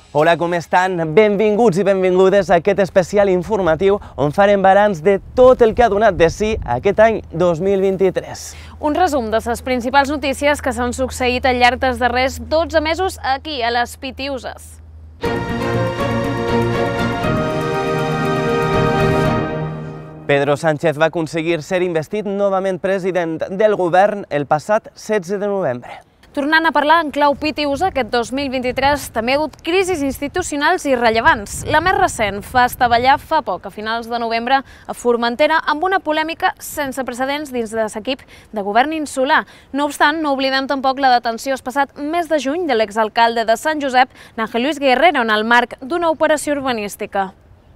Hola, com estan? Benvinguts i benvingudes a aquest especial informatiu on farem balanç de tot el que ha donat de si aquest any 2023. Un resum de les principals notícies que s'han succeït al llarg dels darrers 12 mesos aquí, a les Pitiuses. Pedro Sánchez va aconseguir ser investit novament president del govern el passat 16 de novembre. Tornant a parlar en clau pitiusa, aquest 2023 també ha hagut crisis institucionals irrellevants. La més recent va estavellar fa poc, a finals de novembre, a Formentera, amb una polèmica sense precedents dins de l'equip de govern insular. No obstant, no oblidem tampoc la detenció el passat mes de juny de l'exalcalde de Sant Josep, Ángel Luis Guerrero, en el marc d'una operació urbanística.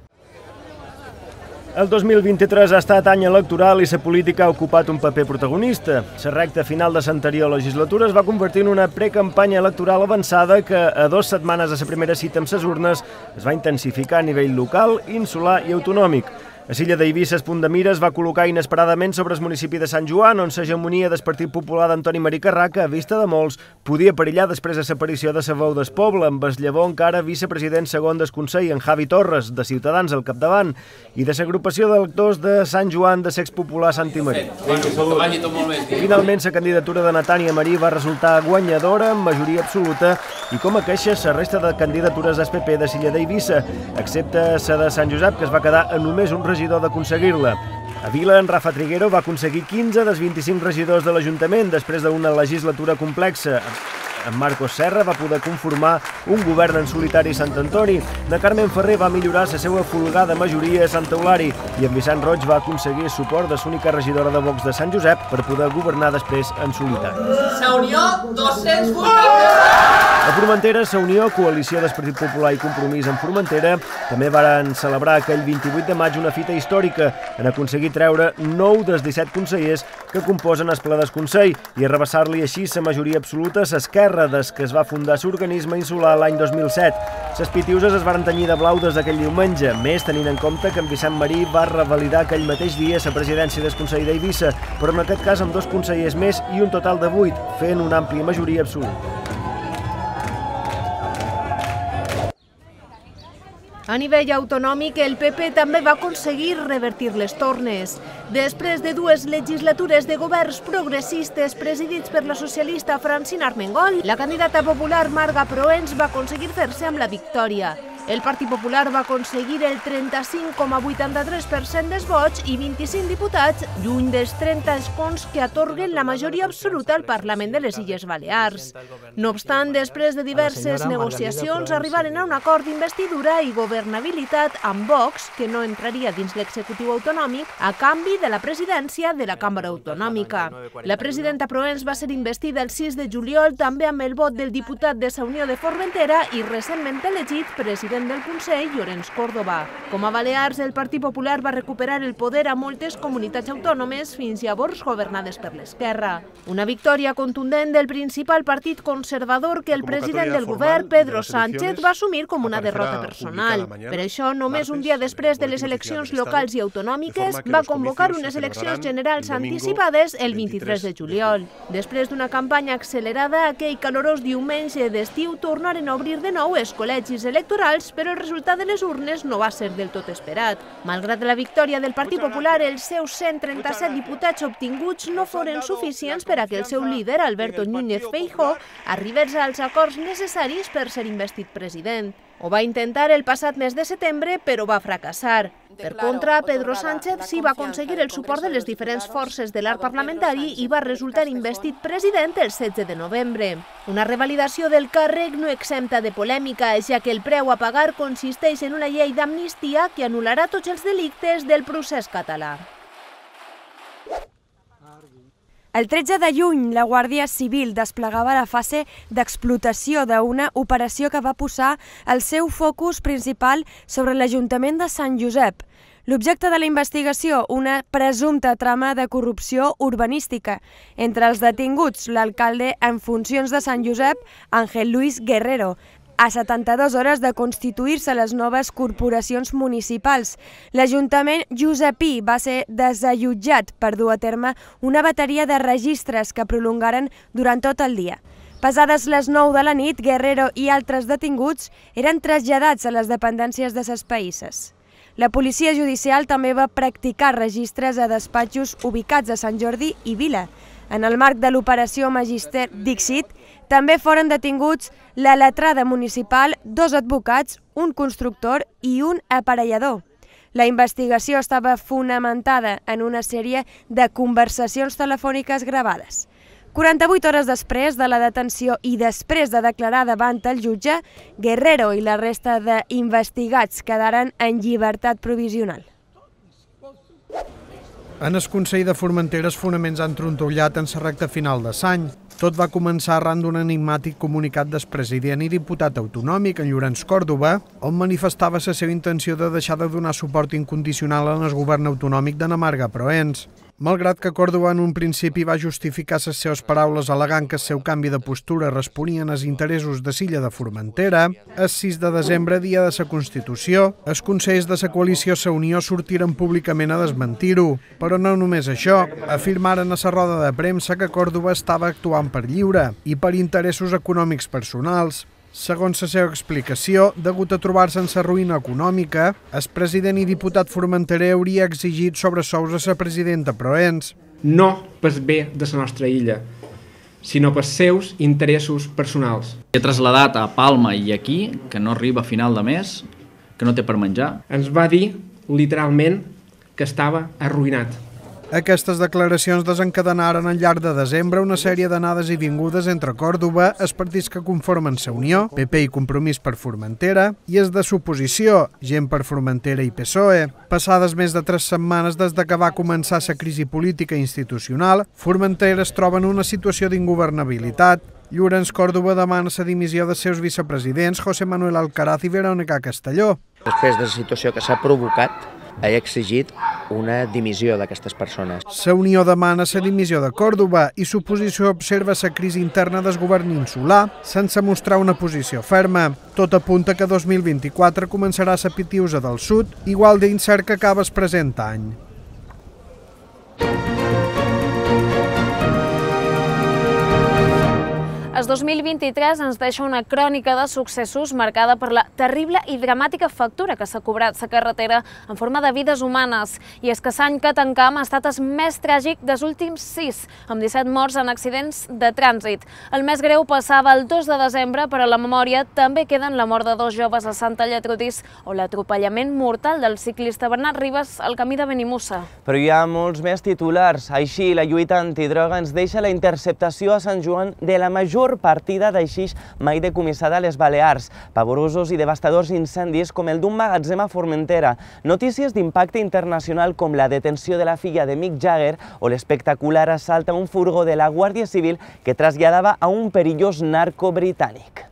El 2023 ha estat any electoral i la política ha ocupat un paper protagonista. La recta final de l'anterior legislatura es va convertir en una precampanya electoral avançada que, a 2 setmanes de la primera cita amb les urnes, es va intensificar a nivell local, insular i autonòmic. A l'illa d'Eivissa, el punt de mira es va col·locar inesperadament sobre el municipi de Sant Joan, on l'hegemonia del Partit Popular d'Antoni Marí Carraca, a vista de molts, podia perillar després de l'aparició de la veu del poble, amb el llavor encara vicepresident segon del Consell, en Javi Torres, de Ciutadans al capdavant, i de l'agrupació d'electors de Sant Joan de Sex Popular Santi Marí. Finalment, la candidatura de Natània Marí va resultar guanyadora amb majoria absoluta i com a queixa la resta de candidatures del PP de l'illa d'Eivissa, excepte la de Sant Josep, que es va quedar a només un regidor d'aconseguir-la. A Vila, en Rafa Triguero va aconseguir 15 dels 25 regidors de l'Ajuntament després d'una legislatura complexa. En Marcos Serra va poder conformar un govern en solitari a Sant Antoni. Na Carmen Ferrer va millorar la seva folgada majoria a Sant Eulari i en Vicent Roig va aconseguir suport de l'única regidora de Vox de Sant Josep per poder governar després en solitari. La Unió, 208. A Formentera, la Unió, coalició del Partit Popular i Compromís en Formentera, també varen celebrar aquell 28 de maig una fita històrica en aconseguir treure 9 dels 17 consellers que composen el ple del Consell i arrabassar-li així la majoria absoluta a l'esquerra des que es va fundar l'organisme insular l'any 2007. Les Pitiuses es varen tenyir de blau des d'aquell diumenge, més tenint en compte que en Vicent Marí va revalidar aquell mateix dia la presidència del Consell d'Eivissa, però en aquest cas amb 2 consellers més i un total de 8, fent una àmplia majoria absoluta. A nivell autonòmic, el PP també va aconseguir revertir les tornes. Després de 2 legislatures de governs progressistes presidits per la socialista Francina Armengol, la candidata popular Marga Proens va aconseguir fer-se amb la victòria. El Partit Popular va aconseguir el 35,83% dels vots i 25 diputats, lluny dels 30 escons que atorguen la majoria absoluta al Parlament de les Illes Balears. No obstant, després de diverses negociacions, arribaren a un acord d'investidura i governabilitat amb Vox, que no entraria dins l'executiu autonòmic, a canvi de la presidència de la Cambra Autonòmica. La presidenta Proens va ser investida el 6 de juliol també amb el vot del diputat de la Unió de Formentera i recentment elegit president del Consell, Llorenç Córdoba. Com a Balears, el Partit Popular va recuperar el poder a moltes comunitats autònomes fins llavors governades per l'esquerra. Una victòria contundent del principal partit conservador que el president del govern, Pedro Sánchez, va assumir com una derrota personal. Per això, només un dia després de les eleccions locals i autonòmiques, va convocar unes eleccions generals anticipades el 23 de juliol. Després d'una campanya accelerada, aquell calorós diumenge d'estiu tornaren a obrir de nou els col·legis electorals, però el resultat de les urnes no va ser del tot esperat. Malgrat la victòria del Partit Popular, els seus 137 diputats obtinguts no foren suficients per a que el seu líder, Alberto Núñez Feijóo, arribés als acords necessaris per ser investit president. Ho va intentar el passat mes de setembre, però va fracassar. Per contra, Pedro Sánchez sí va aconseguir el suport de les diferents forces de l'arc parlamentari i va resultar investit president el 16 de novembre. Una revalidació del càrrec no exempta de polèmica, ja que el preu a pagar consisteix en una llei d'amnistia que anul·larà tots els delictes del procés català. El 13 de juny, la Guàrdia Civil desplegava la fase d'explotació d'una operació que va posar el seu focus principal sobre l'Ajuntament de Sant Josep. L'objecte de la investigació, una presumpta trama de corrupció urbanística. Entre els detinguts, l'alcalde en funcions de Sant Josep, Ángel Luis Guerrero, a 72 hores de constituir-se les noves corporacions municipals. L'Ajuntament josepí va ser desallotjat per dur a terme una bateria de registres que prolongaren durant tot el dia. Passades les 9 de la nit, Guerrero i altres detinguts eren traslladats a les dependències de ses païsses. La policia judicial també va practicar registres a despatxos ubicats a Sant Jordi i Vila. En el marc de l'operació Magister Dixit, també foren detinguts la letrada municipal, 2 advocats, un constructor i un aparellador. La investigació estava fonamentada en una sèrie de conversacions telefòniques gravades. 48 hores després de la detenció i després de declarar davant el jutge, Guerrero i la resta d'investigats quedaren en llibertat provisional. En el Consell de Formentera els fonaments han trontollat en la recta final de l'any. Tot va començar arran d'un enigmàtic comunicat del president i diputat autonòmic, en Llorenç Còrdova, on manifestava la seva intenció de deixar de donar suport incondicional al govern autonòmic de Namarga-Proens. Malgrat que Còrdova en un principi va justificar les seves paraules al·legant que el seu canvi de postura responien als interessos de l'illa de Formentera, el 6 de desembre, dia de la Constitució, els consells de la coalició La Unió sortiren públicament a desmentir-ho. Però no només això, afirmaren a la roda de premsa que Còrdova estava actuant per lliure i per interessos econòmics personals. Segons la seva explicació, degut a trobar-se en la ruïna econòmica, el president i diputat formenterer hauria exigit sobresous a la presidenta Proens. No pel bé de la nostra illa, sinó pels seus interessos personals. He traslladat a Palma i aquí, que no arriba a final de mes, que no té per menjar. Ens va dir, literalment, que estava arruïnat. Aquestes declaracions desencadenaren al llarg de desembre una sèrie d'anades i vingudes entre Còrdova, els partits que conformen La Unió, PP i Compromís per Formentera, i els de l'oposició, Gent per Formentera i PSOE. Passades més de 3 setmanes des que va començar la crisi política i institucional, Formentera es troba en una situació d'ingovernabilitat. Llorenç Còrdova demana la dimissió dels seus vicepresidents José Manuel Alcaraz i Verónica Castelló. Després de la situació que s'ha provocat, he exigit una dimissió d'aquestes persones. La Unió demana la dimissió de Còrdova i l'oposició observa la crisi interna del govern insular sense mostrar una posició ferma. Tot apunta que 2024 començarà la Pitiusa del Sud, igual d'incert que acaba el present any. El 2023 ens deixa una crònica de successos marcada per la terrible i dramàtica factura que s'ha cobrat la carretera en forma de vides humanes. I és que l'any que tancam ha estat el més tràgic dels últims 6, amb 17 morts en accidents de trànsit. El més greu passava el 2 de desembre, però a la memòria també queden la mort de 2 joves a Santa Lletrudis o l'atropellament mortal del ciclista Bernat Ribas al camí de Benimussa. Però hi ha molts més titulars. Així, la lluita antidroga ens deixa la interceptació a Sant Joan de la major partida d'aixix mai decomissada a les Balears, pavorosos i devastadors incendis com el d'un magatzem a Formentera, notícies d'impacte internacional com la detenció de la filla de Mick Jagger o l'espectacular assalt a un furgó de la Guàrdia Civil que traslladava a un perillós narco britànic.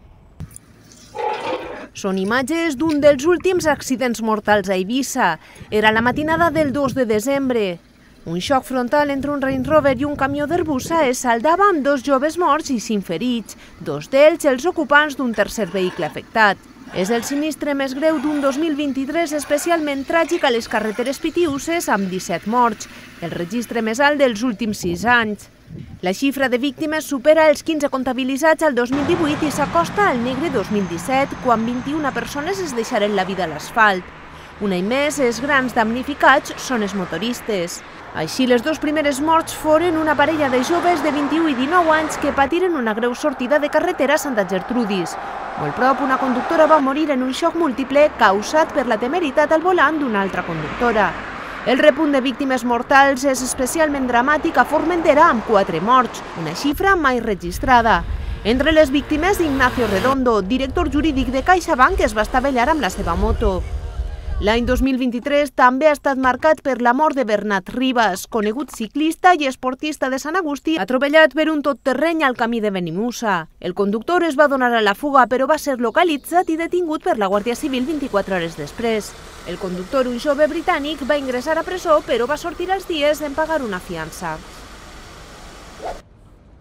Són imatges d'un dels últims accidents mortals a Eivissa. Era la matinada del 2 de desembre. Un xoc frontal entre un Range Rover i un camió d'Herbussa es saldava amb 2 joves morts i 5 ferits, 2 d'ells els ocupants d'un tercer vehicle afectat. És el sinistre més greu d'un 2023 especialment tràgic a les carreteres pitiuses amb 17 morts, el registre més alt dels últims 6 anys. La xifra de víctimes supera els 15 comptabilitzats al 2018 i s'acosta al negre 2017, quan 21 persones es deixaren la vida a l'asfalt. Un any més, els grans damnificats són els motoristes. Així, les 2 primeres morts foren una parella de joves de 21 i 19 anys que patiren una greu sortida de carretera a Santa Gertrudis. Molt prop, una conductora va morir en un xoc múltiple causat per la temeritat al volant d'una altra conductora. El repunt de víctimes mortals és especialment dramàtic a Formentera, amb 4 morts, una xifra mai registrada. Entre les víctimes, Ignacio Redondo, director jurídic de CaixaBank, que es va estavellar amb la seva moto. L'any 2023 també ha estat marcat per la mort de Bernat Ribas, conegut ciclista i esportista de Sant Agustí, atropellat per un totterreny al camí de Benimussa. El conductor es va donar a la fuga, però va ser localitzat i detingut per la Guàrdia Civil 24 hores després. El conductor, un jove britànic, va ingressar a presó, però va sortir als dies en pagar una fiança.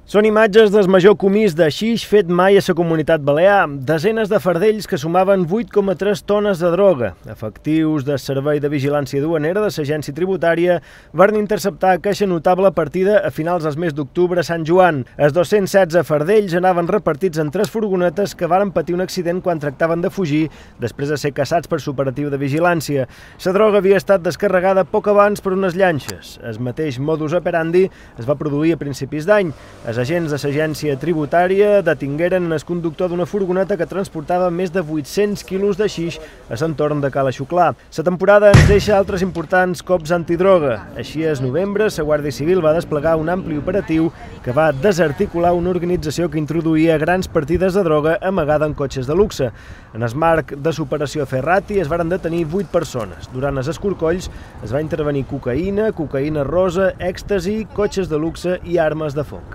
Són imatges del major comís de xix fet mai a la Comunitat Balear. Desenes de fardells que sumaven 8,3 tones de droga. Efectius del Servei de Vigilància Duanera de l'Agència Tributària van interceptar aquesta notable partida a finals del mes d'octubre a Sant Joan. Els 216 fardells anaven repartits en 3 furgonetes que varen patir un accident quan tractaven de fugir després de ser caçats per l'operatiu de vigilància. La droga havia estat descarregada poc abans per unes llanxes. El mateix modus operandi es va produir a principis d'any. Els agents de l'Agència Tributària detingueren el conductor d'una furgoneta que transportava més de 800 quilos de xix a l'entorn de Cala Xuclà. La temporada ens deixa altres importants cops antidroga. Així, al novembre, la Guàrdia Civil va desplegar un ampli operatiu que va desarticular una organització que introduïa grans partides de droga amagada en cotxes de luxe. En el marc de l'operació Ferrati es varen detenir 8 persones. Durant els escorcolls es va intervenir cocaïna, cocaïna rosa, èxtasi, cotxes de luxe i armes de foc.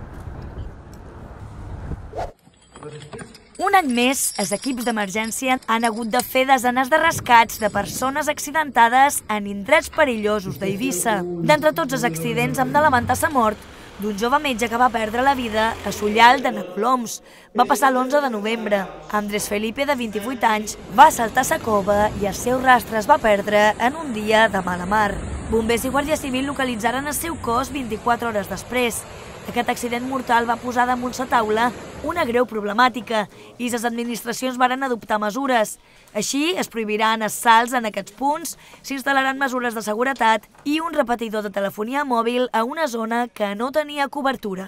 Un any més, els equips d'emergència han hagut de fer desenes de rescats de persones accidentades en indrets perillosos d'Eivissa. D'entre tots els accidents hem de lamentar la mort d'un jove metge que va perdre la vida a Sullal de Nacoloms. Va passar l'11 de novembre. Andrés Felipe, de 28 anys, va saltar la cova i el seu rastre es va perdre en un dia de mala mar. Bombers i Guàrdia Civil localitzaren el seu cos 24 hores després. Aquest accident mortal va posar damunt la taula una greu problemàtica i les administracions varen adoptar mesures. Així, es prohibiran els salts en aquests punts, s'instal·laran mesures de seguretat i un repetidor de telefonia mòbil a una zona que no tenia cobertura.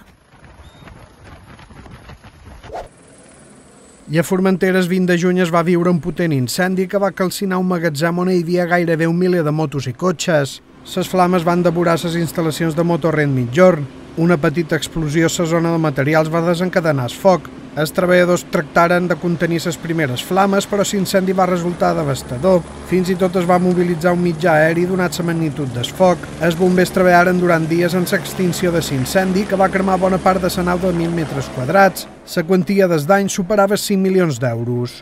I a Formentera, el 20 de juny, es va viure un potent incendi que va calcinar un magatzem on hi havia gairebé 1 miler de motos i cotxes. Les flames van devorar les instal·lacions de Motorrent migjorn. Una petita explosió a la zona de materials va desencadenar el foc. Els treballadors tractaren de contenir les primeres flames, però l'incendi va resultar devastador. Fins i tot es va mobilitzar un mitjà aeri donat la magnitud del foc. Els bombers treballaren durant dies en l'extinció de l'incendi, que va cremar bona part de la nau de 1.000 metres quadrats. La quantia dels danys superava 5 milions d'euros.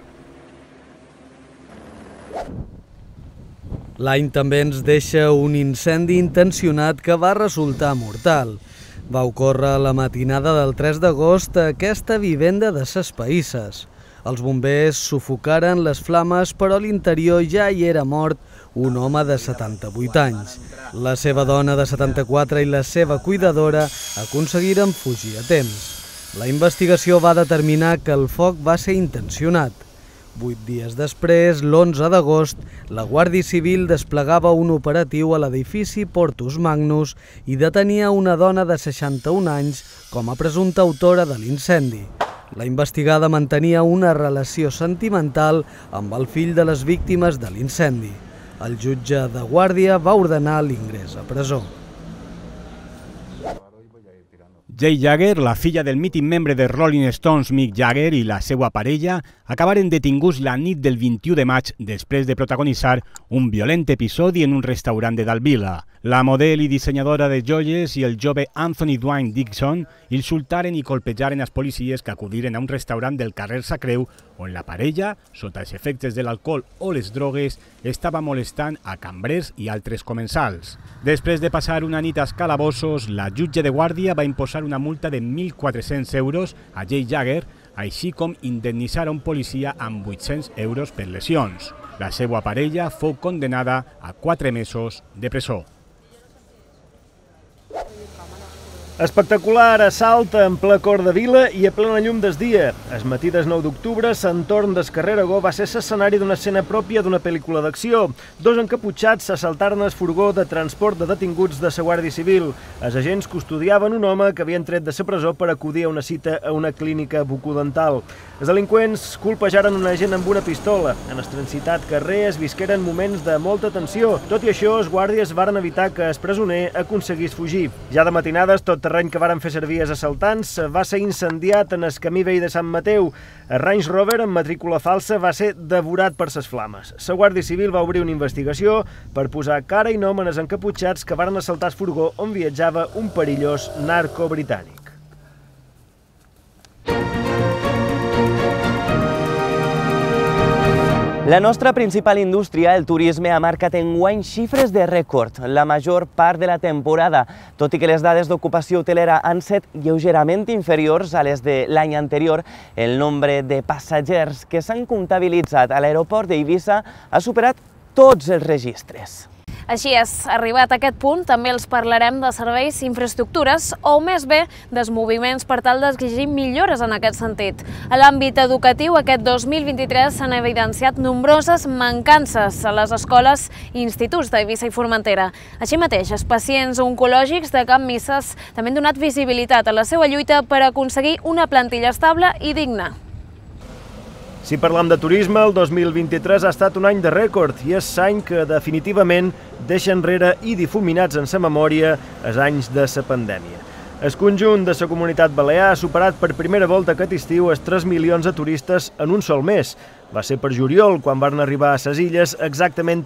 L'any també ens deixa un incendi intencionat que va resultar mortal. Va ocórrer la matinada del 3 d'agost a aquesta vivenda de ses Païsses. Els bombers sufocaren les flames, però a l'interior ja hi era mort un home de 78 anys. La seva dona de 74 i la seva cuidadora aconseguiren fugir a temps. La investigació va determinar que el foc va ser intencionat. 8 dies després, l'11 d'agost, la Guàrdia Civil desplegava un operatiu a l'edifici Portus Magnus i detenia una dona de 61 anys com a presumpta autora de l'incendi. La investigada mantenia una relació sentimental amb el fill de les víctimes de l'incendi. El jutge de Guàrdia va ordenar l'ingrés a presó. Jay Jagger, la filla del mític membre de Rolling Stones Mick Jagger i la seva parella, acabaren detinguts la nit del 21 de maig després de protagonitzar un violent episodi en un restaurant de Dalvila. La model i dissenyadora de joies i el jove Anthony Dwayne Dixon insultaren i colpejaren els policies que acudiren a un restaurant del carrer Sacreu on la parella, sota els efectes de l'alcohol o les drogues, estava molestant a cambrers i altres comensals. Després de passar una nit als calabossos, la jutge de Guàrdia va imposar una multa de 1.400 euros a Jay Jagger, així com indemnitzar a un policia amb 800 euros per lesions. La seva parella fou condenada a 4 mesos de presó. Espectacular assalt en ple cor de vila i a plena llum del dia. El matí del 9 d'octubre, l'entorn del carrer Aragó va ser l'escenari d'una escena pròpia d'una pel·lícula d'acció. 2 encaputxats s'assaltaren el furgó de transport de detinguts de la Guàrdia Civil. Els agents custodiaven un home que havien tret de la presó per acudir a una cita a una clínica bucodental. Els delinqüents colpejaren un agent amb una pistola. En el transitat carrer es visqueren moments de molta tensió. Tot i això, els guàrdies varen evitar que el presoner aconseguís fugir. Ja de matinades, tot terreny que varen fer servir els assaltants va ser incendiat en el camí vell de Sant Mateu. El Range Rover amb matrícula falsa va ser devorat per les flames. La Guàrdia Civil va obrir una investigació per posar cara i nom en els encaputxats que varen assaltar el furgó on viatjava un perillós narco britànic. La nostra principal indústria, el turisme, ha marcat enguany xifres de rècord la major part de la temporada, tot i que les dades d'ocupació hotelera han set lleugerament inferiors a les de l'any anterior. El nombre de passatgers que s'han comptabilitzat a l'aeroport d'Eivissa ha superat tots els registres. Així és, arribat a aquest punt, també els parlarem de serveis i infraestructures o, més bé, dels moviments per tal d'exigir millores en aquest sentit. A l'àmbit educatiu, aquest 2023 s'han evidenciat nombroses mancances a les escoles i instituts d'Eivissa i Formentera. Així mateix, els pacients oncològics de Can Misses també han donat visibilitat a la seva lluita per aconseguir una plantilla estable i digna. Si parlam de turisme, el 2023 ha estat un any de rècord i és any que definitivament deixa enrere i difuminats en sa memòria els anys de la pandèmia. El conjunt de la Comunitat Balear ha superat per primera volta aquest estiu els 3 milions de turistes en un sol mes. Va ser per juliol, quan van arribar a les illes exactament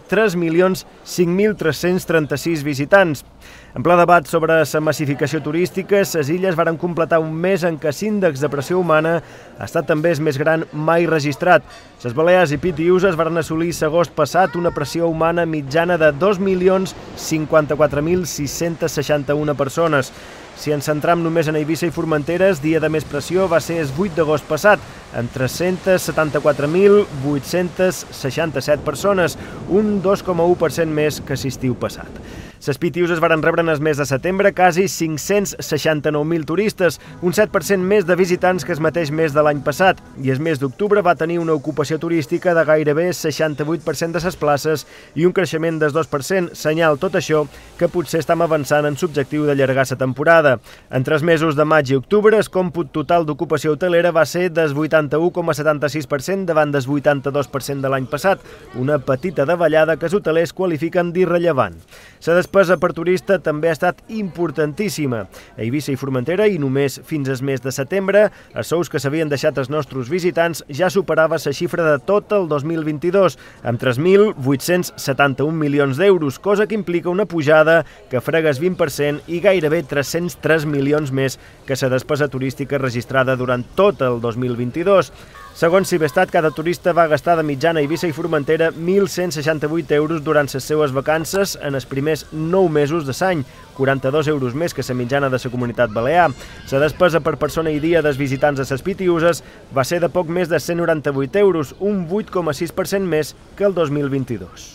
3.005.336 visitants. En ple debat sobre la massificació turística, les illes varen completar un mes en què l'índex de pressió humana ha estat també el més gran mai registrat. Les Balears i Pitiüses varen assolir l'agost passat una pressió humana mitjana de 2.054.661 persones. Si ens centram només en Eivissa i Formentera, el dia de més pressió va ser el 8 d'agost passat, amb 374.867 persones, un 2,1% més que l'estiu passat. Les Pitiüses varen rebre en el mes de setembre quasi 569.000 turistes, un 7% més de visitants que el mateix mes de l'any passat, i el mes d'octubre va tenir una ocupació turística de gairebé 68% de les places i un creixement del 2%, senyal tot això que potser estem avançant en l'objectiu d'allargar la temporada. Entre els mesos de maig i octubre, el còmput total d'ocupació hotelera va ser del 81,76% davant del 82% de l'any passat, una petita davallada que els hotelers qualifiquen d'irrellevant. La despesa per turista també ha estat importantíssima. A Eivissa i Formentera, i només fins al mes de setembre, els sous que s'havien deixat els nostres visitants ja superava la xifra de tot el 2022, amb 3.871 milions d'euros, cosa que implica una pujada que frega el 20% i gairebé 303 milions més que la despesa turística registrada durant tot el 2022. Segons Civestat, cada turista va gastar de mitjana a Eivissa i Formentera 1.168 euros durant les seues vacances en els primers 9 mesos de l'any, 42 euros més que la mitjana de la Comunitat Balear. La despesa per persona i dia dels visitants a les Pitiüses va ser de poc més de 198 euros, un 8,6% més que el 2022.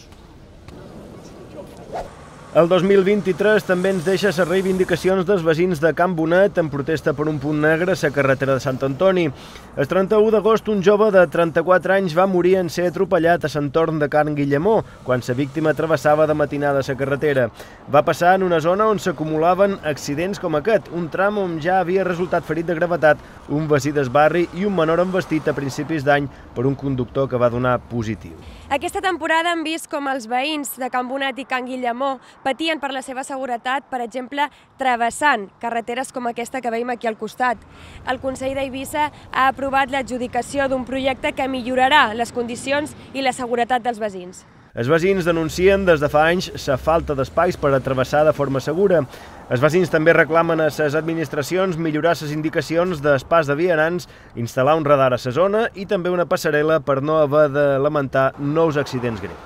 El 2023 també ens deixa les reivindicacions dels veïns de Can Bonet en protesta per un punt negre a la carretera de Sant Antoni. El 31 d'agost, un jove de 34 anys va morir en ser atropellat a l'entorn de Can Guillemó, quan la víctima travessava de matinada la carretera. Va passar en una zona on s'acumulaven accidents com aquest, un tram on ja havia resultat ferit de gravetat un veí del barri i un menor envestit a principis d'any per un conductor que va donar positiu. Aquesta temporada hem vist com els veïns de Can Bonet i Can Guillemó patien per la seva seguretat, per exemple, travessant carreteres com aquesta que veiem aquí al costat. El Consell d'Eivissa ha aprovat l'adjudicació d'un projecte que millorarà les condicions i la seguretat dels veïns. Els veïns denuncien des de fa anys la falta d'espais per a travessar de forma segura. Els veïns també reclamen a les administracions millorar les indicacions del pas de vianants, instal·lar un radar a la zona i també una passarel·la per no haver de lamentar nous accidents greus.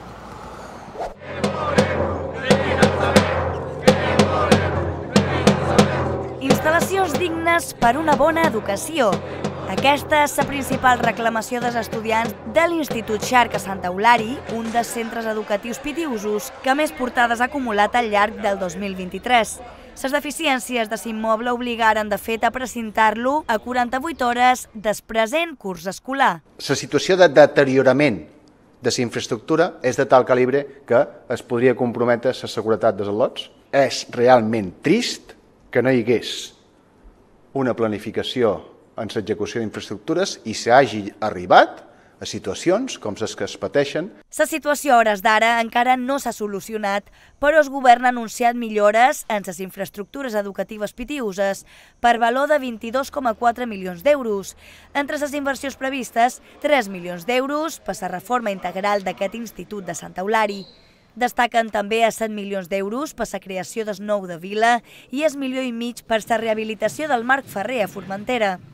Instal·lacions dignes per una bona educació. Aquesta és la principal reclamació dels estudiants de l'Institut Xarc a Santa Eulària, un dels centres educatius pitiüsos que més portades ha acumulat al llarg del 2023. Les deficiències de l'immoble obligaren, de fet, a precintar-lo a 48 hores del present curs escolar. La situació de deteriorament de la infraestructura és de tal calibre que es podria comprometre la seguretat dels al·lots. És realment trist que no hi hagués una planificació en l'execució d'infraestructures i s'hagi arribat a situacions com les que es pateixen. La situació a hores d'ara encara no s'ha solucionat, però el govern ha anunciat millores en les infraestructures educatives pitiüses per valor de 22,4 milions d'euros. Entre les inversions previstes, 3 milions d'euros per la reforma integral d'aquest institut de Santa Eulària. Destaquen també a 7 milions d'euros per la creació del nou de Vila i $1,5 milions per la rehabilitació del Marc Ferrer a Formentera.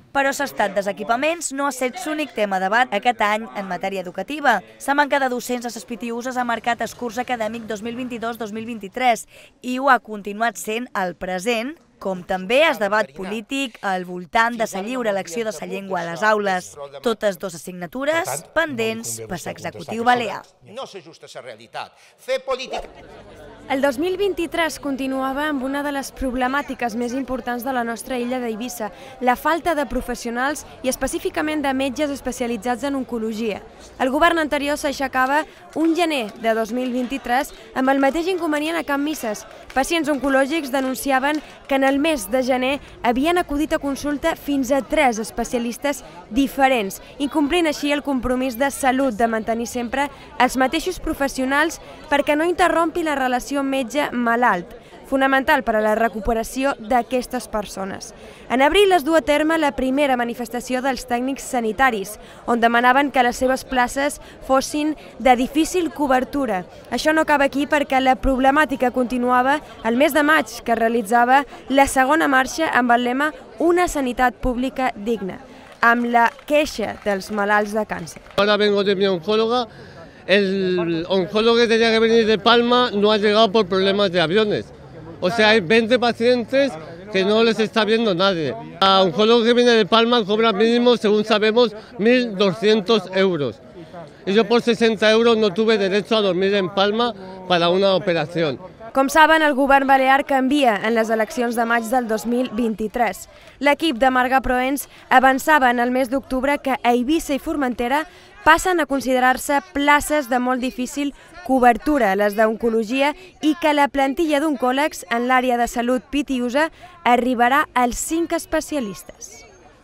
Però l'estat dels equipaments no ha estat l'únic tema de debat aquest any en matèria educativa. La manca de docents a les PTUs ha marcat el curs acadèmic 2022-2023 i ho ha continuat sent el present, com també el debat polític al voltant de la lliure elecció de la llengua a les aules. Totes dues assignatures pendents per l'executiu balear. No s'ajusta a la realitat. Fer política... El 2023 continuava amb una de les problemàtiques més importants de la nostra illa d'Eivissa, la falta de professionals i específicament de metges especialitzats en oncologia. El govern anterior s'aixecava un gener de 2023 amb el mateix inconvenient a Can Misses. Pacients oncològics denunciaven que en el mes de gener havien acudit a consulta fins a 3 especialistes diferents, incomplint així el compromís de salut de mantenir sempre els mateixos professionals perquè no interrompi la relació metge-malalt, fonamental per a la recuperació d'aquestes persones. En abril es du a terme la primera manifestació dels tècnics sanitaris, on demanaven que les seves places fossin de difícil cobertura. Això no acaba aquí perquè la problemàtica continuava el mes de maig, que realitzava la segona marxa amb el lema Una sanitat pública digna, amb la queixa dels malalts de càncer. Ahora vengo de mi oncóloga. El oncólogo que tenía que venir de Palma no ha llegado por problemas de aviones. O sea, hay 20 pacientes que no les está viendo nadie. El oncólogo que viene de Palma cobra mínimo, según sabemos, 1.200 euros. Y yo por 60 euros no tuve derecho a dormir en Palma para una operación. Com saben, el govern balear canvia en les eleccions de maig del 2023. L'equip de Marga Proens avançava en el mes d'octubre que Eivissa i Formentera passen a considerar-se places de molt difícil cobertura, les d'oncologia, i que la plantilla d'oncòlegs en l'àrea de salut pitiusa arribarà als 5 especialistes.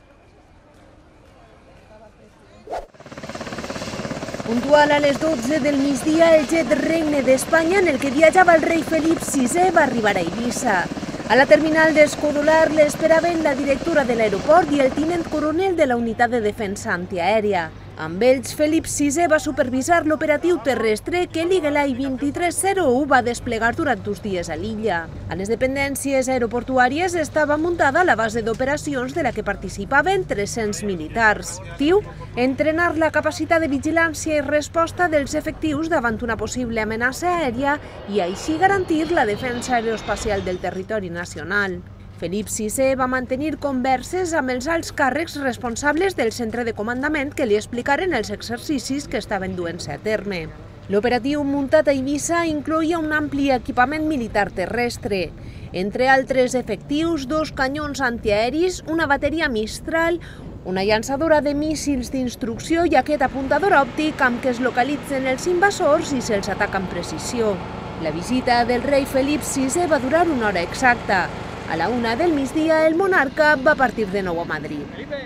Puntual a les 12 del migdia, el jet Regne d'Espanya en el que viatjava el rei Felip VI va arribar a Eivissa. A la terminal d'Escodular l'esperaven la directora de l'aeroport i el tinent coronel de la unitat de defensa antiaèria. Amb ells, Felip VI va supervisar l'operatiu terrestre que l'Eagle-Eye 2301 va desplegar durant 2 dies a l'illa. A les dependències aeroportuàries estava muntada la base d'operacions de la que participaven 300 militars. Tiu, entrenar la capacitat de vigilància i resposta dels efectius davant una possible amenaça aèria i així garantir la defensa aeroespacial del territori nacional. Felip VI va mantenir converses amb els alts càrrecs responsables del centre de comandament que li explicaren els exercicis que estaven duent-se a terme. L'operatiu muntat a Eivissa incloïa un ampli equipament militar terrestre, entre altres efectius, 2 canyons antiaeris, una bateria Mistral, una llançadora de míssils d'instrucció i aquest apuntador òptic amb què es localitzen els invasors i se'ls ataca amb precisió. La visita del rei Felip VI va durar 1 hora exacta. A la 1 del migdia, el monarca va partir de nou a Madrid.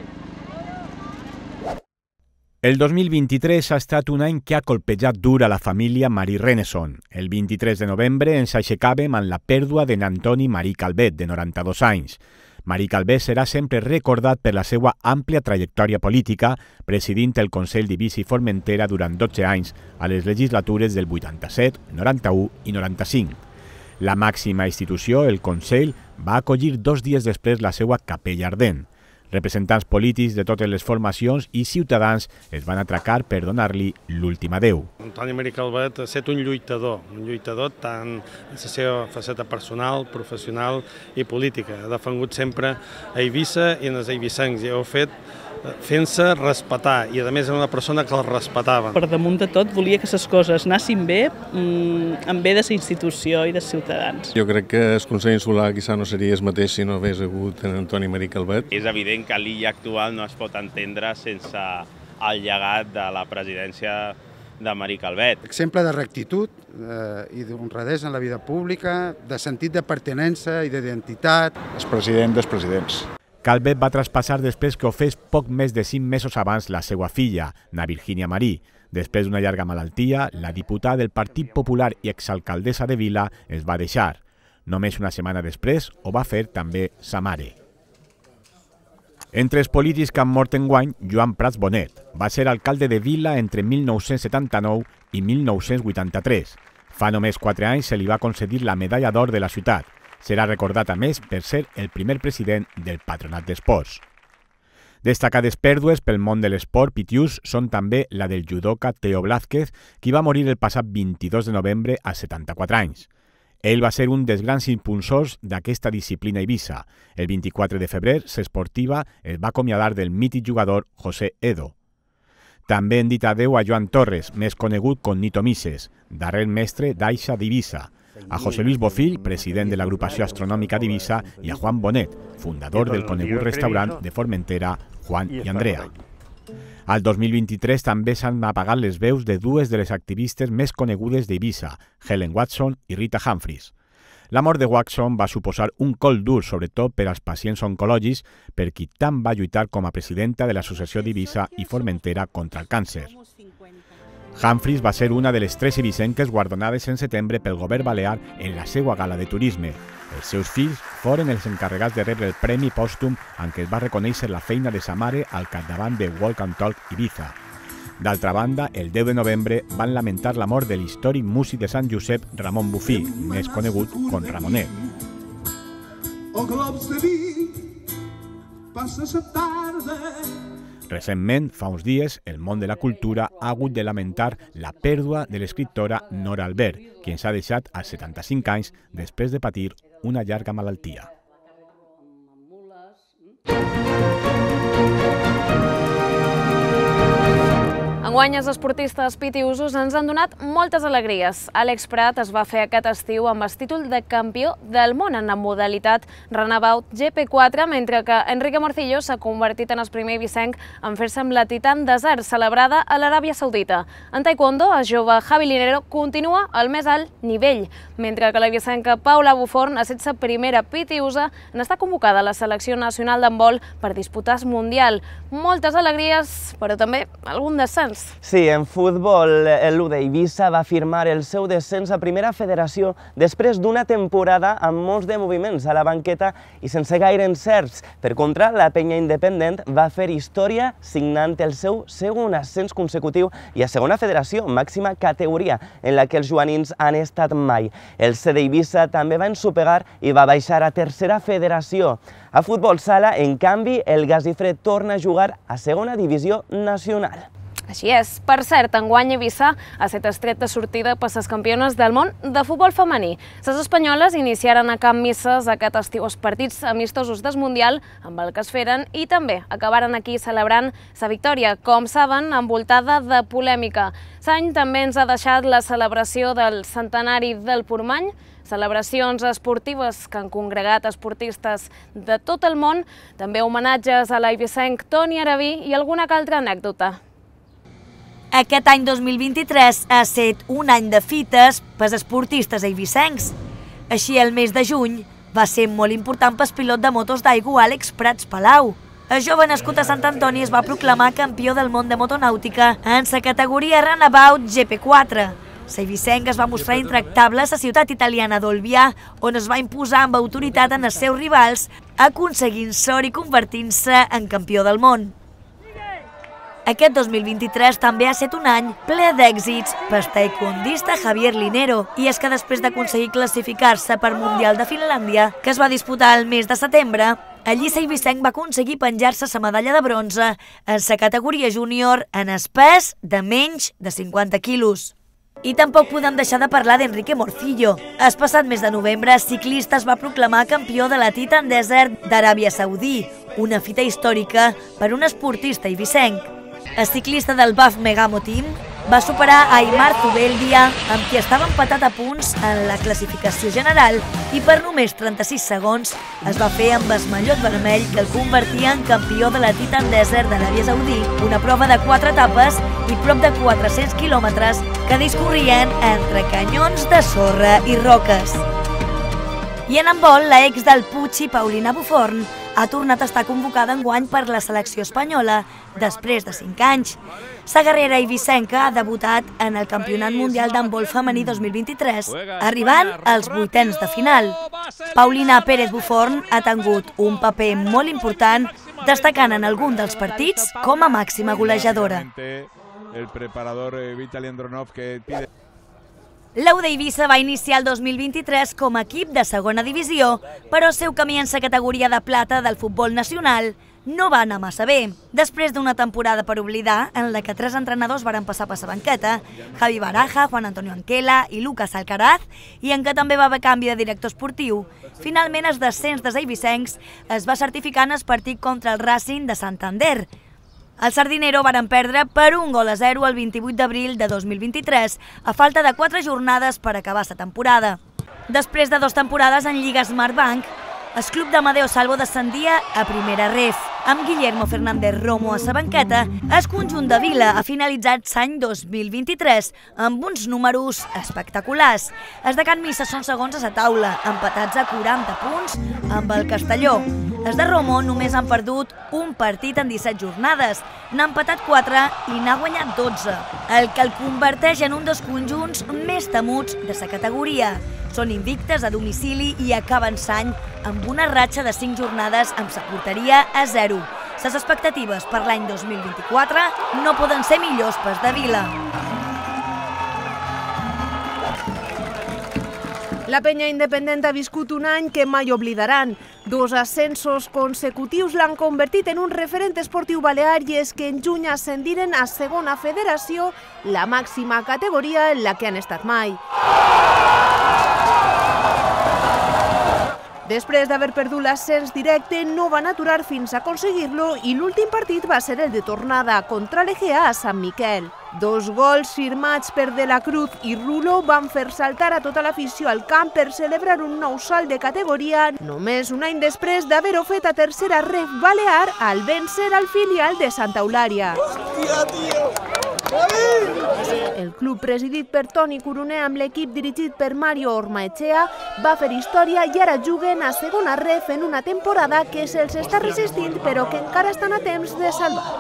El 2023 ha estat un any que ha colpejat dur a la família Marí Reneson. El 23 de novembre ens aixecàvem amb la pèrdua de n'Antoni Marí Calvet, de 92 anys. Marí Calvet serà sempre recordat per la seva àmplia trajectòria política, presidint el Consell d'Eivissa i Formentera durant 12 anys a les legislatures del 87, 91 i 95. La màxima institució, el Consell, va acollir 2 dies després la seva capella ardent. Representants polítics de totes les formacions i ciutadans es van atracar per donar-li l'últim adeu. Antoni Marí Calvet ha estat un lluitador tant en la seva faceta personal, professional i política. Ha defengut sempre a Eivissa i en els eivissencs i ho ha fet fent-se respetar, i a més era una persona que el respetava. Per damunt de tot volia que les coses anessin bé, en bé de la institució i dels ciutadans. Jo crec que el Consell Insular quizà no seria el mateix si no hagués hagut en Antoni Marí Calvet. És evident que l'illa actual no es pot entendre sense el llegat de la presidència de Marí Calvet. Exemple de rectitud i d'honradesa en la vida pública, de sentit de pertinença i d'identitat. És president dels presidents. Calvet va traspassar després que ho fes poc més de 5 mesos abans la seva filla, na Virgínia Marí. Després d'una llarga malaltia, la diputada del Partit Popular i exalcaldessa de Vila es va deixar. Només una setmana després ho va fer també sa mare. Entre els polítics que han mort enguany, Joan Prats Bonet va ser alcalde de Vila entre 1979 i 1983. Fa només 4 anys se li va concedir la medalla d'or de la ciutat. Serà recordat a més per ser el primer president del Patronat d'Esports. Destacades pèrdues pel món de l'esport pitiús són també la del judoka Teo Blázquez, qui va morir el passat 22 de novembre a 74 anys. Ell va ser un dels grans impulsors d'aquesta disciplina a Eivissa. El 24 de febrer, s'Esportiva es va acomiadar del mític jugador José Edo. També hem dit adeu a Joan Torres, més conegut com Nito Mises, darrer mestre d'Aixa d'Eivissa, a José Luis Bofill, president de l'agrupació astronòmica d'Eivissa, i a Juan Bonet, fundador del conegut restaurant de Formentera, Juan i Andrea. Al 2023 també s'han apagat les veus de dues de les activistes més conegudes d'Eivissa, Helen Watson i Rita Humphries. La mort de Watson va suposar un col dur, sobretot per als pacients oncològics, per qui tant va lluitar com a presidenta de l'Associació d'Eivissa i Formentera contra el càncer. Humphries va ser una de les 3 eivissenques guardonades en setembre pel govern balear en la seva gala de turisme. Els seus fills foren els encarregats de rebre el premi pòstum en què es va reconèixer la feina de sa mare al capdavant de Walk and Talk Ibiza. D'altra banda, el 10 de novembre van lamentar la mort de l'històric músic de Sant Josep Ramon Bufí, més conegut com Ramonet. Recentment, fa uns dies, el món de la cultura ha hagut de lamentar la pèrdua de l'escriptora Nora Albert, qui ens ha deixat als 75 anys després de patir una llarga malaltia. Enguany, els esportistes pitiusos ens han donat moltes alegries. Àlex Prat es va fer aquest estiu amb el títol de campió del món en la modalitat Runabout GP4, mentre que Enrique Morcillo s'ha convertit en el primer eivissenc en fer-se amb la Titan Desert, celebrada a l'Aràbia Saudita. En taekwondo, el jove Javi Linero continua al més alt nivell, mentre que l'eivissenca Paula Buforn ha estat la primera pitiusa en estar convocada a la selecció nacional d'handbol per disputar el Mundial. Moltes alegries, però també algun descens. Sí, en futbol, l'U d'Eivissa va firmar el seu descens a Primera Federació després d'una temporada amb molts de moviments a la banqueta i sense gaire encerts. Per contra, la penya independent va fer història signant el seu segon ascens consecutiu i a Segona Federació, màxima categoria en la que els joanins han estat mai. El C d'Eivissa també va ensopegar i va baixar a Tercera Federació. A futbol sala, en canvi, el Gasifre torna a jugar a Segona Divisió Nacional. Així és. Per cert, enguany Eivissa ha estat estret de sortida per les campiones del món de futbol femení. Les espanyoles iniciaren a Camp Misses aquest estiu els partits amistosos del Mundial amb el que es feren i també acabaren aquí celebrant la victòria, com saben, envoltada de polèmica. L'any també ens ha deixat la celebració del centenari del Portmany, celebracions esportives que han congregat esportistes de tot el món, també homenatges a l'eivissenc Toni Araví i alguna que altra anècdota. Aquest any 2023 ha estat un any de fites pels esportistes eivissencs. Així, el mes de juny va ser molt important pel pilot de motos d'aigua Àlex Prats Palau. El jove nascut a Sant Antoni es va proclamar campió del món de motonàutica en la categoria Runabout GP4. L'eivissenc es va mostrar intractable a la ciutat italiana d'Olbia, on es va imposar amb autoritat en els seus rivals, aconseguint sort i convertint-se en campió del món. Aquest 2023 també ha estat un any ple d'èxits per taekwondista Javier Linero, i és que després d'aconseguir classificar-se per Mundial de Finlàndia, que es va disputar el mes de setembre, allí l'eivissenc va aconseguir penjar-se la medalla de bronze en la categoria júnior en el pes de menys de 50 quilos. I tampoc podem deixar de parlar d'Enrique Morcillo. El passat mes de novembre, el ciclista es va proclamar campió de la Titan Desert d'Aràbia Saudí, una fita històrica per un esportista eivissenc. El ciclista del BAF Megamo Team va superar a Aimar Zubeldia, amb qui estava empatat a punts en la classificació general, i per només 36 segons es va fer amb el mallot vermell que el convertia en campió de la Titan Desert d'Aràbia Saudí, una prova de 4 etapes i prop de 400 quilòmetres que discorrien entre canyons de sorra i roques. I en handbol, la ex del Puig, Paulina Buforn, ha tornat a estar convocada enguany per la selecció espanyola després de 5 anys. La guerrera eivissenca ha debutat en el Campionat Mundial d'Handbol Femení 2023, arribant als 8ens de final. Paulina Pérez Buforn ha tingut un paper molt important, destacant en algun dels partits com a màxima golejadora. El preparador Vitaly Andronov que pide... L'U d'Eivissa va iniciar el 2023 com a equip de segona divisió, però el seu camí en la categoria de plata del futbol nacional no va anar massa bé. Després d'una temporada per oblidar, en la que 3 entrenadors varen passar per la banqueta, Javi Baraja, Juan Antonio Anquela i Lucas Alcaraz, i en què també va haver canvi de director esportiu, finalment el descens dels eivissencs es va certificar en el partit contra el Racing de Santander. El Sardinero varen perdre per 1-0 el 28 d'abril de 2023, a falta de 4 jornades per acabar la temporada. Després de 2 temporades en Lliga Smartbank, el club d'Amadeo Salvo descendia a primera ref. Amb Guillermo Fernández Romo a la banqueta, el conjunt de Vila ha finalitzat l'any 2023 amb uns números espectaculars. Els de Can Missa són segons a la taula, empatats a 40 punts amb el Castelló. Els de Romo només han perdut un partit en 17 jornades, n'ha empatat 4 i n'ha guanyat 12, el que el converteix en un dels conjunts més temuts de la categoria. Són invictes a domicili i acaben l'any amb una ratxa de 5 jornades amb la porteria a 0. Les expectatives per l'any 2024 no poden ser millors per de Vila. La penya independent ha viscut un any que mai oblidaran. 2 ascensos consecutius l'han convertit en un referent esportiu balear i és que en juny ascendiren a segona federació, la màxima categoria en la que han estat mai. Després d'haver perdut l'ascens directe, no van aturar fins a aconseguir-lo i l'últim partit va ser el de tornada contra l'Egea a Sant Miquel. 2 gols firmats per De la Cruz i Rulo van fer saltar a tota l'afició al camp per celebrar un nou salt de categoria només un any després d'haver-ho fet a tercera ref balear al vèncer al filial de Santa Eulària. Hòstia, tio! El club presidit per Toni Coroner amb l'equip dirigit per Mario Ormaechea va fer història i ara juguen a segona ref en una temporada que se'ls està resistint però que encara estan a temps de salvar.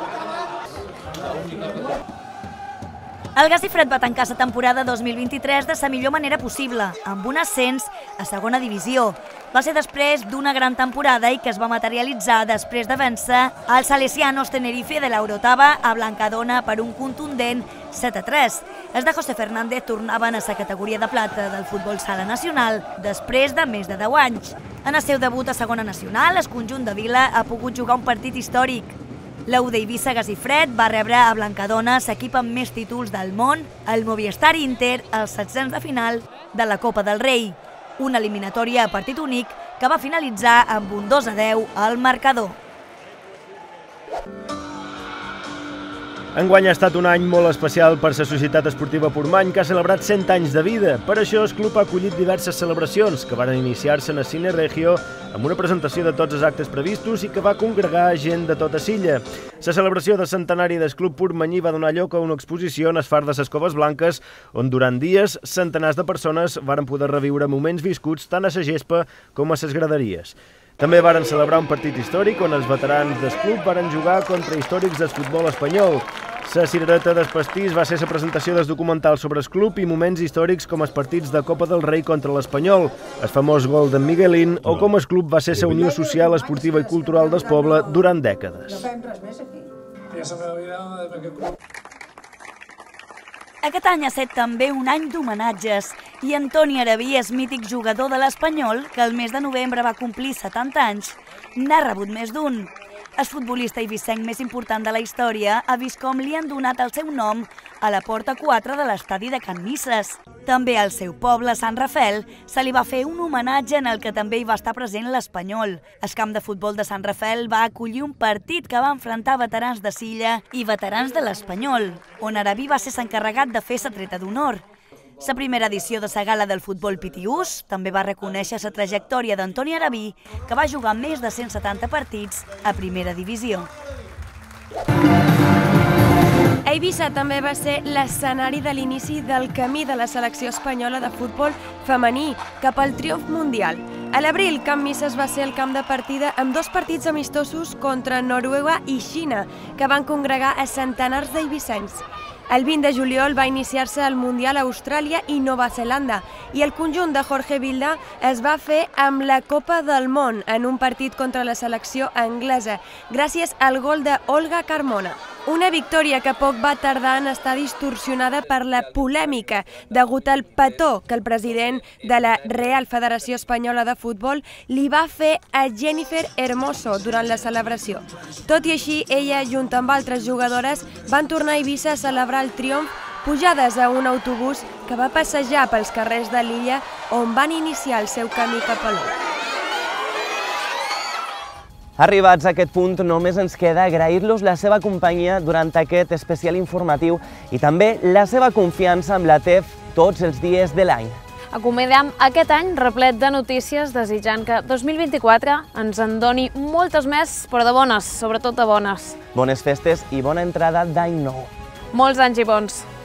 El Gasifred va tancar la temporada 2023 de la millor manera possible, amb un ascens a segona divisió. Va ser després d'una gran temporada i que es va materialitzar després de vèncer els Salesianos Tenerife de l'Eurotava a Blancadona per un contundent 7-3. Els de José Fernández tornaven a la categoria de plata del futbol sala nacional després de més de 10 anys. En el seu debut a segona nacional, el conjunt de Vila ha pogut jugar un partit històric. L'U d'Eivissa Gasifred va rebre a Blancadona l'equip amb més títols del món, el Movistar Inter, als 16 de final de la Copa del Rei. Una eliminatòria a partit únic que va finalitzar amb un 2-10 al marcador. Enguany ha estat un any molt especial per la Societat Esportiva Portmany, que ha celebrat 100 anys de vida. Per això el club ha acollit diverses celebracions, que van iniciar-se a Cine Regio amb una presentació de tots els actes previstos i que va congregar gent de tota l'illa. La celebració del centenari del club portmany va donar lloc a una exposició en el far de les Coves Blanques, on durant dies centenars de persones varen poder reviure moments viscuts tant a la gespa com a les graderies. També varen celebrar un partit històric on els veterans del club varen jugar contra històrics del futbol espanyol. La cirereta del pastís va ser la presentació del documental sobre el club i moments històrics com els partits de Copa del Rei contra l'Espanyol, el famós gol d'en Miguelín o com el club va ser la unió social, esportiva i cultural del poble durant dècades. Aquest any ha estat també un any d'homenatges i Antoni Arabí és mític jugador de l'Espanyol que el mes de novembre va complir 70 anys. N'ha rebut més d'un. El futbolista eivissenc més important de la història ha vist com li han donat el seu nom a la porta 4 de l'estadi de Can Misses. També al seu poble, Sant Rafel, se li va fer un homenatge en el que també hi va estar present l'Espanyol. El camp de futbol de Sant Rafel va acollir un partit que va enfrontar veterans de Silla i veterans de l'Espanyol, on Arabí va ser l'encarregat de fer la treta d'honor. La primera edició de la gala del futbol Pitiús també va reconèixer la trajectòria d'Antoni Arabí, que va jugar més de 170 partits a primera divisió. Eivissa també va ser l'escenari de l'inici del camí de la selecció espanyola de futbol femení cap al triomf mundial. A l'abril, Can Misses va ser el camp de partida amb 2 partits amistosos contra Noruega i Xina, que van congregar a centenars d'eivissencs. El 20 de juliol va iniciar-se el Mundial a Austràlia i Nova Zelanda i el conjunt de Jorge Vilda es va fer amb la Copa del Món en un partit contra la selecció anglesa, gràcies al gol d'Olga Carmona. Una victòria que poc va tardar en estar distorsionada per la polèmica degut al petó que el president de la Real Federació Espanyola de Futbol li va fer a Jennifer Hermoso durant la celebració. Tot i així, ella, junt amb altres jugadores, van tornar a Eivissa a celebrar el triomf pujades a un autobús que va passejar pels carrers de l'illa on van iniciar el seu camí cap a l'Or. Arribats a aquest punt, només ens queda agrair-los la seva companyia durant aquest especial informatiu i també la seva confiança amb la TEF tots els dies de l'any. Acomodem aquest any replet de notícies, desitjant que 2024 ens en doni moltes més, però de bones, sobretot de bones. Bones festes i bona entrada d'any nou. Molts anys i bons.